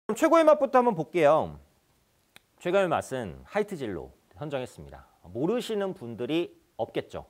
그럼 최고의 맛부터 한번 볼게요. 최고의 맛은 하이트진로 선정했습니다. 모르시는 분들이 없겠죠.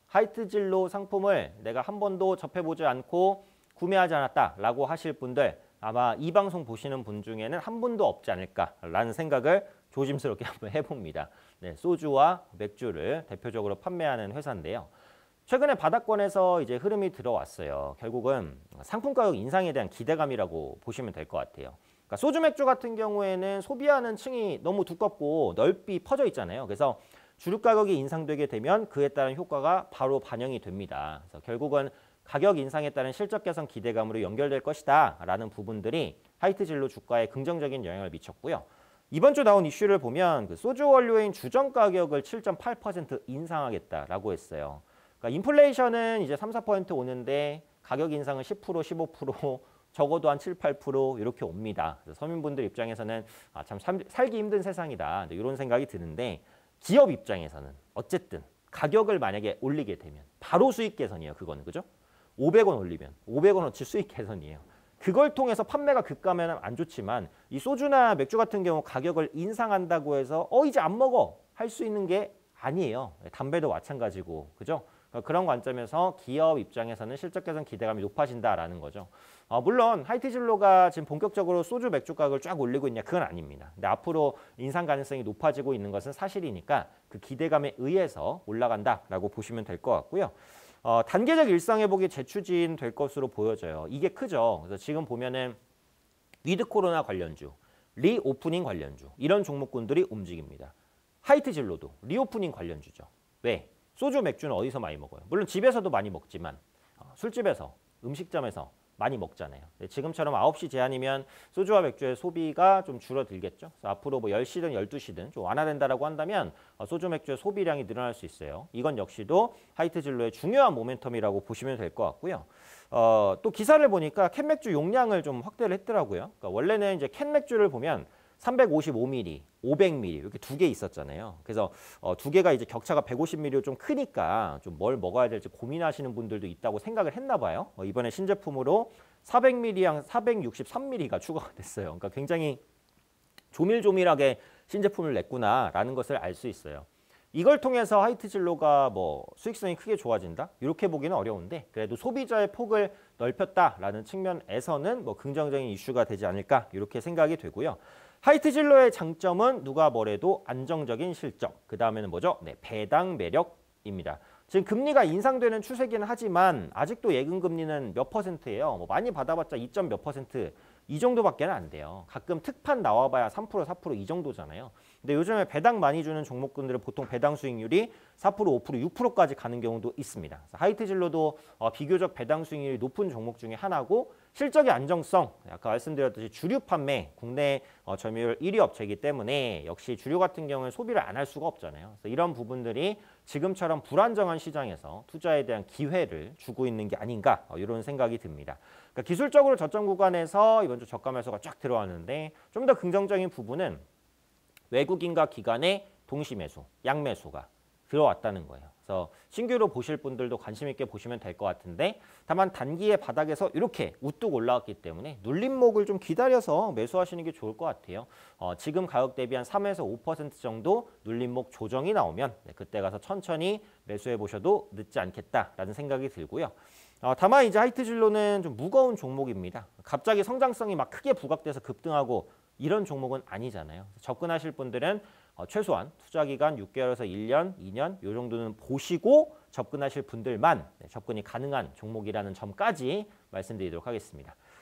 하이트진로 상품을 내가 한 번도 접해보지 않고 구매하지 않았다라고 하실 분들 아마 이 방송 보시는 분 중에는 한 분도 없지 않을까라는 생각을 조심스럽게 한번 해봅니다. 네, 소주와 맥주를 대표적으로 판매하는 회사인데요. 최근에 바닥권에서 이제 흐름이 들어왔어요. 결국은 상품 가격 인상에 대한 기대감이라고 보시면 될 것 같아요. 그러니까 소주 맥주 같은 경우에는 소비하는 층이 너무 두껍고 넓이 퍼져 있잖아요. 그래서 주류 가격이 인상되게 되면 그에 따른 효과가 바로 반영이 됩니다. 그래서 결국은 가격 인상에 따른 실적 개선 기대감으로 연결될 것이다 라는 부분들이 하이트진로 주가에 긍정적인 영향을 미쳤고요. 이번 주 나온 이슈를 보면 그 소주 원료인 주정 가격을 7.8% 인상하겠다라고 했어요. 그러니까 인플레이션은 이제 3, 4% 오는데 가격 인상은 10%, 15% 적어도 한 7, 8% 이렇게 옵니다. 그래서 서민분들 입장에서는 참 살기 힘든 세상이다 이런 생각이 드는데 기업 입장에서는 어쨌든 가격을 만약에 올리게 되면 바로 수익 개선이에요. 그거는 그죠? 500원 올리면 500원어치 수익 개선이에요. 그걸 통해서 판매가 급감하면 안 좋지만 이 소주나 맥주 같은 경우 가격을 인상한다고 해서 이제 안 먹어 할 수 있는 게 아니에요. 담배도 마찬가지고 그죠? 그런 관점에서 기업 입장에서는 실적 개선 기대감이 높아진다라는 거죠. 물론 하이트진로가 지금 본격적으로 소주 맥주 가격을 쫙 올리고 있냐 그건 아닙니다. 근데 앞으로 인상 가능성이 높아지고 있는 것은 사실이니까 그 기대감에 의해서 올라간다라고 보시면 될 것 같고요. 단계적 일상회복이 재추진 될 것으로 보여져요. 이게 크죠. 그래서 지금 보면은 위드 코로나 관련주, 리오프닝 관련주 이런 종목군들이 움직입니다. 하이트진로도 리오프닝 관련주죠. 왜? 소주 맥주는 어디서 많이 먹어요? 물론 집에서도 많이 먹지만 술집에서, 음식점에서 많이 먹잖아요. 지금처럼 9시 제한이면 소주와 맥주의 소비가 좀 줄어들겠죠. 그래서 앞으로 뭐 10시든 12시든 좀 완화된다라고 한다면 소주 맥주의 소비량이 늘어날 수 있어요. 이건 역시도 하이트진로의 중요한 모멘텀이라고 보시면 될 것 같고요. 또 기사를 보니까 캔 맥주 용량을 좀 확대를 했더라고요. 그러니까 원래는 이제 캔 맥주를 보면 355ml, 500ml 이렇게 두 개 있었잖아요. 그래서 두 개가 이제 격차가 150ml로 좀 크니까 좀 뭘 먹어야 될지 고민하시는 분들도 있다고 생각을 했나 봐요. 이번에 신제품으로 400ml랑 463ml가 추가가 됐어요. 그러니까 굉장히 조밀조밀하게 신제품을 냈구나라는 것을 알 수 있어요. 이걸 통해서 하이트진로가 뭐 수익성이 크게 좋아진다? 이렇게 보기는 어려운데 그래도 소비자의 폭을 넓혔다라는 측면에서는 뭐 긍정적인 이슈가 되지 않을까 이렇게 생각이 되고요. 하이트진로의 장점은 누가 뭐래도 안정적인 실적, 그 다음에는 뭐죠? 네, 배당 매력입니다. 지금 금리가 인상되는 추세기는 하지만 아직도 예금금리는 몇 %예요. 뭐 많이 받아봤자 2점 몇 %, 이 정도밖에 안 돼요. 가끔 특판 나와봐야 3%, 4% 이 정도잖아요. 근데 요즘에 배당 많이 주는 종목군들은 보통 배당 수익률이 4%, 5%, 6%까지 가는 경우도 있습니다. 하이트진로도 비교적 배당 수익률이 높은 종목 중에 하나고 실적의 안정성, 아까 말씀드렸듯이 주류 판매, 국내 점유율 1위 업체이기 때문에 역시 주류 같은 경우는 소비를 안 할 수가 없잖아요. 그래서 이런 부분들이 지금처럼 불안정한 시장에서 투자에 대한 기회를 주고 있는 게 아닌가 이런 생각이 듭니다. 그러니까 기술적으로 저점 구간에서 이번 주 저가 매수가 쫙 들어왔는데 좀 더 긍정적인 부분은 외국인과 기관의 동시 매수, 양매수가 들어왔다는 거예요. 그래서 신규로 보실 분들도 관심 있게 보시면 될 것 같은데 다만 단기의 바닥에서 이렇게 우뚝 올라왔기 때문에 눌림목을 좀 기다려서 매수하시는 게 좋을 것 같아요. 지금 가격 대비 한 3에서 5% 정도 눌림목 조정이 나오면 그때 가서 천천히 매수해 보셔도 늦지 않겠다라는 생각이 들고요. 다만 이제 하이트진로는 좀 무거운 종목입니다. 갑자기 성장성이 막 크게 부각돼서 급등하고 이런 종목은 아니잖아요. 접근하실 분들은 최소한 투자기간 6개월에서 1년, 2년 이 정도는 보시고 접근하실 분들만 접근이 가능한 종목이라는 점까지 말씀드리도록 하겠습니다.